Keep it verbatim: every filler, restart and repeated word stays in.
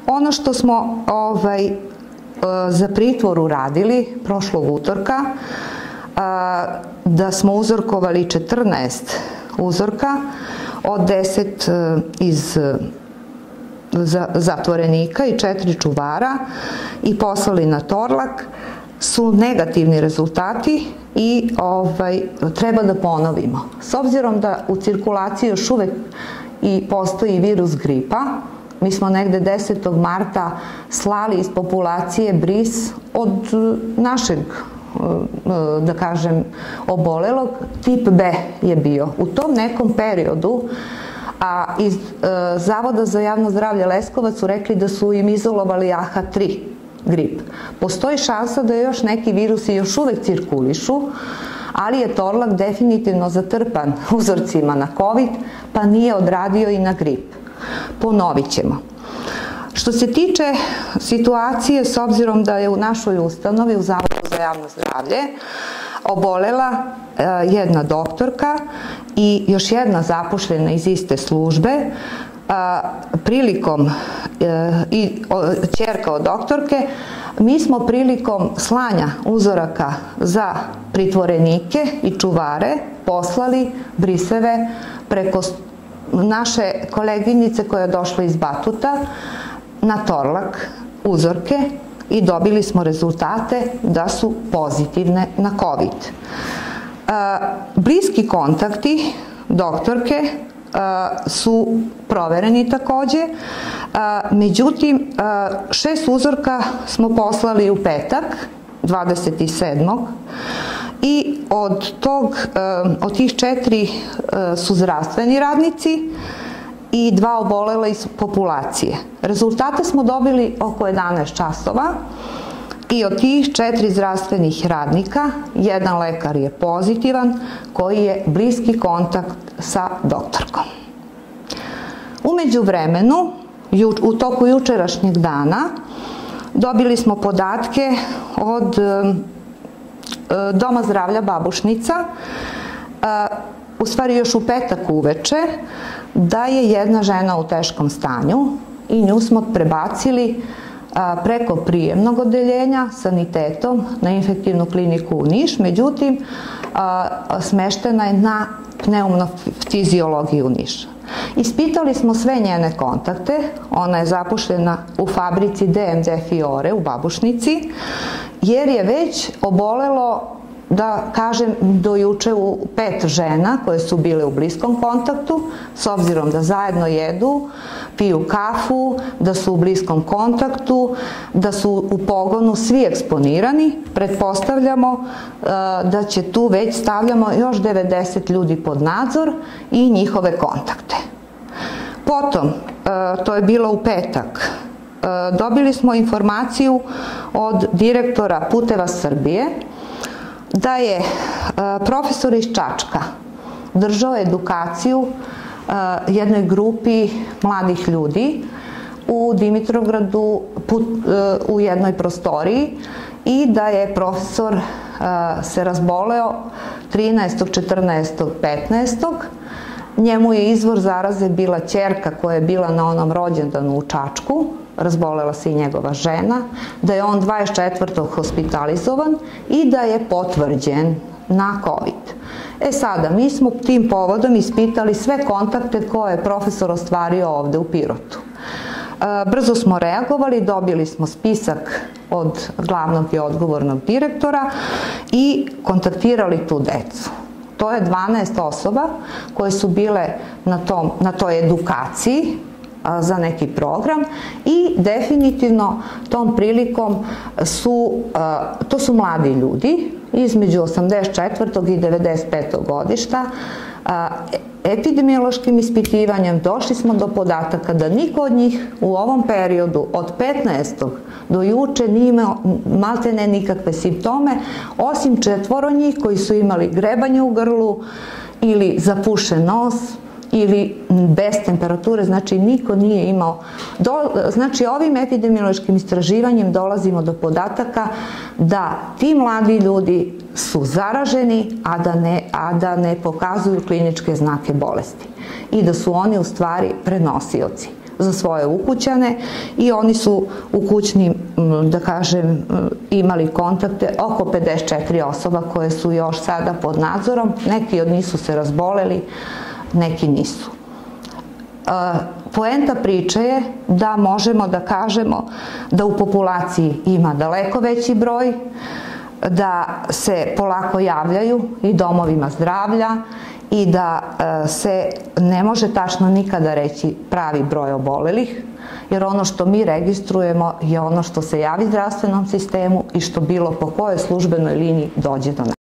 Ono što smo ovaj, za pritvor uradili prošlog utorka, da smo uzorkovali četrnaest uzorka od deset iz zatvorenika i četiri čuvara i poslali na Torlak, su negativni rezultati i ovaj, treba da ponovimo. S obzirom da u cirkulaciji još uvek i postoji virus gripa, mi smo negde desetog marta slali iz populacije bris od našeg, da kažem, obolelog, tip B je bio. U tom nekom periodu, a iz Zavoda za javno zdravlje Leskovac su rekli da su im izolovali A H tri grip. Postoji šansa da još neki virusi još uvek cirkulišu, ali je Torlak definitivno zatrpan uzorcima na COVID, pa nije odradio i na grip. Ponovit ćemo. Što se tiče situacije, s obzirom da je u našoj ustanovi, u Zavodu za javno zdravlje, obolela jedna doktorka i još jedna zaposlena iz iste službe, prilikom i ćerka od doktorke, mi smo prilikom slanja uzoraka za pritvorenike i čuvare poslali briseve preko naše koleginice koja je došla iz Batuta na Torlak uzorke i dobili smo rezultate da su pozitivne na COVID. Bliski kontakti doktorke su provereni takođe, međutim šest uzorka smo poslali u petak, dvadeset sedmog i od tog, od tih četiri su zdravstveni radnici i dva obolela iz populacije. Rezultate smo dobili oko jedanaest časova i od tih četiri zdravstvenih radnika jedan lekar je pozitivan koji je bliski kontakt sa doktorkom. Umeđu vremenu, u toku jučerašnjeg dana, dobili smo podatke od Doma zdravlja Babušnica, u stvari još u petak uveče, da je jedna žena u teškom stanju i nju smo prebacili preko prijemnog odeljenja sanitetom na infektivnu kliniku u Niš, međutim smeštena je na pneumoftiziologiju u Niš. Ispitali smo sve njene kontakte, ona je zaposlena u fabrici D M D Fiore u Babušnici, jer je već obolelo, da kažem, do juče u pet žena koje su bile u bliskom kontaktu, s obzirom da zajedno jedu, piju kafu, da su u bliskom kontaktu, da su u pogonu svi eksponirani. Pretpostavljamo da će tu već stavljamo još devedeset ljudi pod nadzor i njihove kontakte. Potom, to je bilo u petak, dobili smo informaciju od direktora Puteva Srbije da je profesor iz Čačka držao edukaciju jednoj grupi mladih ljudi u Dimitrovgradu u jednoj prostoriji i da je profesor se razboleo trinaestog, četrnaestog, petnaestog Njemu je izvor zaraze bila ćerka koja je bila na onom rođendanu u Čačku, razbolela se i njegova žena, da je on dvadeset četvrtog hospitalizovan i da je potvrđen na COVID. E sada, mi smo tim povodom ispitali sve kontakte koje je profesor ostvario ovde u Pirotu. Brzo smo reagovali, dobili smo spisak od glavnog i odgovornog direktora i kontaktirali tu decu. To je dvanaest osoba koje su bile na, tom, na toj edukaciji a, za neki program i definitivno tom prilikom su, a, to su mladi ljudi između osamdeset četvrtog i devedeset petog godišta. A, epidemiološkim ispitivanjem došli smo do podataka da niko od njih u ovom periodu od petnaestog do juče nije imao maltene nikakve simptome, osim četvoro njih koji su imali grebanje u grlu ili zapušen nos ili bez temperature, znači niko nije imao. Do, znači ovim epidemiološkim istraživanjem dolazimo do podataka da ti mladi ljudi su zaraženi, a da ne, a da ne pokazuju kliničke znake bolesti i da su oni u stvari prenosioci. za svoje ukućane i oni su u kućnim, da kažem, imali kontakte oko pedeset četiri osoba koje su još sada pod nadzorom. Neki od njih su se razboleli, neki nisu. Poenta priče je da možemo da kažemo da u populaciji ima daleko veći broj, da se polako javljaju i domovima zdravlja i da se ne može tačno nikada reći pravi broj obolelih, jer ono što mi registrujemo je ono što se javi zdravstvenom sistemu i što bilo po kojoj službenoj liniji dođe do nas.